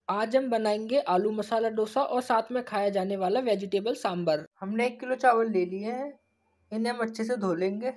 आज हम बनाएंगे आलू मसाला डोसा और साथ में खाया जाने वाला वेजिटेबल सांभर। हमने 1 किलो चावल ले लिए हैं, इन्हें हम अच्छे से धो लेंगे।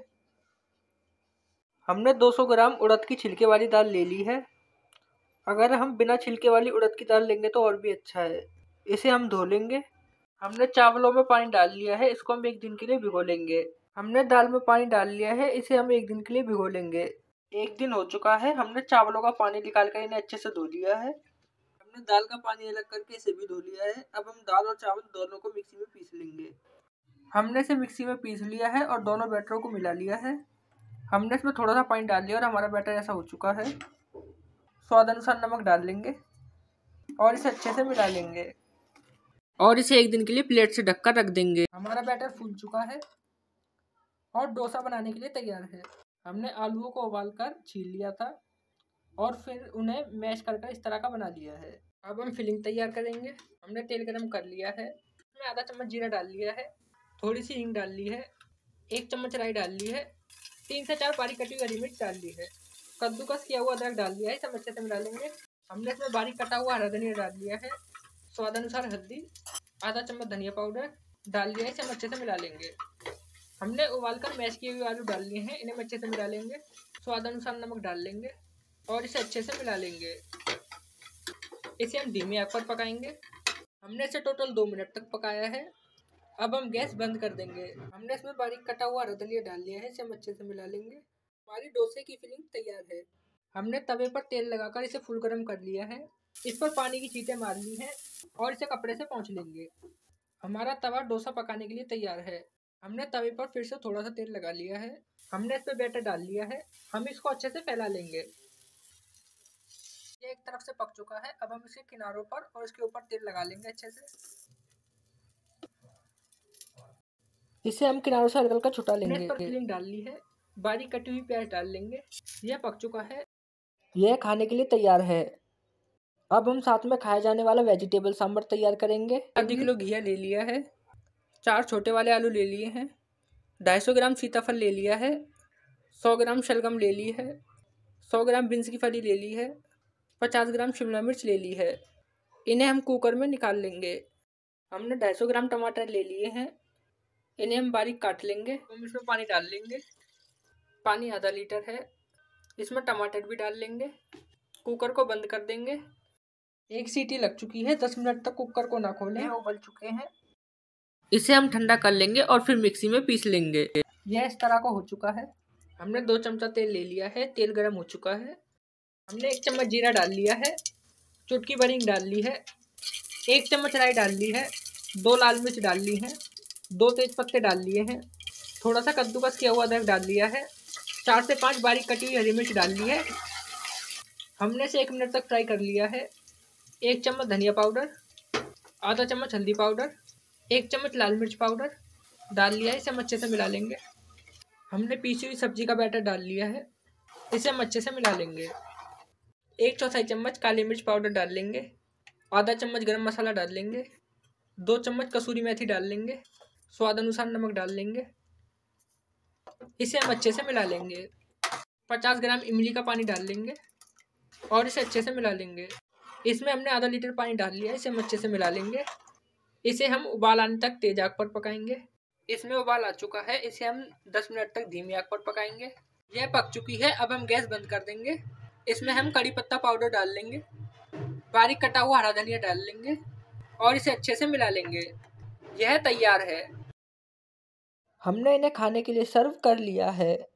हमने 200 ग्राम उड़द की छिलके वाली दाल ले ली है। अगर हम बिना छिलके वाली उड़द की दाल लेंगे तो और भी अच्छा है। इसे हम धो लेंगे। हमने चावलों में पानी डाल लिया है, इसको हम 1 दिन के लिए भिगो लेंगे। हमने दाल में पानी डाल लिया है, इसे हम 1 दिन के लिए भिगो लेंगे। 1 दिन हो चुका है, हमने चावलों का पानी निकाल कर इन्हें अच्छे से धो लिया है। हमने दाल का पानी अलग करके इसे भी धो लिया है। अब हम दाल और चावल दोनों को मिक्सी में पीस लेंगे। हमने इसे मिक्सी में पीस लिया है और दोनों बैटरों को मिला लिया है। हमने इसमें थोड़ा सा पानी डाल लिया और हमारा बैटर ऐसा हो चुका है। स्वाद अनुसार नमक डाल लेंगे और इसे अच्छे से मिला लेंगे और इसे 1 दिन के लिए प्लेट से ढककर रख देंगे। हमारा बैटर फूल चुका है और डोसा बनाने के लिए तैयार है। हमने आलूओं को उबालकर छील लिया था और फिर उन्हें मैश कर इस तरह का बना लिया है। अब हम फिलिंग तैयार करेंगे। हमने तेल गरम कर लिया है, उसमें आधा चम्मच जीरा डाल लिया है, थोड़ी सी हींग डाल ली है, 1 चम्मच राई डाल ली है, 3 से 4 बारीक कटी हुई हरी मिर्च डाल ली है, कद्दूकस किया हुआ अदरक डाल दिया है, सब अच्छे से मिला लेंगे। हमने इसमें बारीक कटा हुआ हरा धनिया डाल लिया है, स्वाद अनुसार हल्दी, आधा चम्मच धनिया पाउडर डाल दिया है, इसे हम अच्छे से मिला लेंगे। हमने उबालकर मैश किए हुए आलू डाल लिए हैं, इन्हें अच्छे से मिला लेंगे। स्वाद अनुसार नमक डाल लेंगे और इसे अच्छे से मिला लेंगे। इसे हम धीमी आंच पर पकाएंगे। हमने इसे टोटल 2 मिनट तक पकाया है। अब हम गैस बंद कर देंगे। हमने इसमें बारीक कटा हुआ हरा धनिया डाल लिया है, इसे हम अच्छे से मिला लेंगे। हमारी डोसे की फिलिंग तैयार है। हमने तवे पर तेल लगाकर इसे फुल गर्म कर लिया है। इस पर पानी की छींटें मार ली हैं और इसे कपड़े से पोंछ लेंगे। हमारा तवा डोसा पकाने के लिए तैयार है। हमने तवे पर फिर से थोड़ा सा तेल लगा लिया है। हमने इस पर बैटर डाल लिया है। हम इसको अच्छे से फैला लेंगे। ये एक तरफ से पक चुका है। अब हम इसके किनारों पर और इसके ऊपर तेल लगा लेंगे अच्छे से। इसे हम किनारों से हल्का हल्का छुटा लेंगे। इस पर फिलिंग डाल ली है, बारीक कटी हुई प्याज डाल लेंगे। यह पक चुका है, यह खाने के लिए तैयार है। अब हम साथ में खाया जाने वाला वेजिटेबल सांभर तैयार करेंगे। आधी किलो घिया ले लिया है, 4 छोटे वाले आलू ले लिए हैं, 250 ग्राम सीताफल ले लिया है, 100 ग्राम शलगम ले ली है, 100 ग्राम बीन्स की फली ले ली है, 50 ग्राम शिमला मिर्च ले ली है। इन्हें हम कुकर में निकाल लेंगे। हमने 250 ग्राम टमाटर ले लिए हैं, इन्हें हम बारीक काट लेंगे। हम इसमें पानी डाल लेंगे। पानी आधा लीटर है, इसमें टमाटर भी डाल लेंगे। कुकर को बंद कर देंगे। 1 सीटी लग चुकी है, 10 मिनट तक कुकर को ना खोलें, उबल चुके हैं। इसे हम ठंडा कर लेंगे और फिर मिक्सी में पीस लेंगे। यह इस तरह का हो चुका है। हमने 2 चमचा तेल ले लिया है, तेल गर्म हो चुका है। हमने 1 चम्मच जीरा डाल लिया है, चुटकी भर हींग डाल ली है, 1 चम्मच राई डाल ली है, 2 लाल मिर्च डाल ली हैं, 2 तेज पत्ते डाल लिए हैं, थोड़ा सा कद्दूकस किया हुआ अदरक डाल लिया है, 4 से 5 बारीक कटी हुई हरी मिर्च डाल ली है। हमने इसे 1 मिनट तक फ्राई कर लिया है। 1 चम्मच धनिया पाउडर, आधा चम्मच हल्दी पाउडर, 1 चम्मच लाल मिर्च पाउडर डाल लिया है, इसे हम अच्छे से मिला लेंगे। हमने पीसी हुई सब्जी का बैटर डाल लिया है, इसे हम अच्छे से मिला लेंगे। 1 चौथाई चम्मच काली मिर्च पाउडर डाल लेंगे, आधा चम्मच गरम मसाला डाल लेंगे, 2 चम्मच कसूरी मेथी डाल लेंगे, स्वाद अनुसार नमक डाल लेंगे। इसे हम अच्छे से मिला लेंगे। 50 ग्राम इमली का पानी डाल लेंगे और इसे अच्छे से मिला लेंगे। इसमें हमने आधा लीटर पानी डाल लिया है, इसे हम अच्छे से मिला लेंगे। इसे हम उबाल आने तक तेज आग पर पकाएंगे। इसमें उबाल आ चुका है, इसे हम 10 मिनट तक धीमी आग पर पकाएंगे। यह पक चुकी है, अब हम गैस बंद कर देंगे। इसमें हम कड़ी पत्ता पाउडर डाल लेंगे, बारीक कटा हुआ हरा धनिया डाल लेंगे और इसे अच्छे से मिला लेंगे। यह तैयार है। हमने इन्हें खाने के लिए सर्व कर लिया है।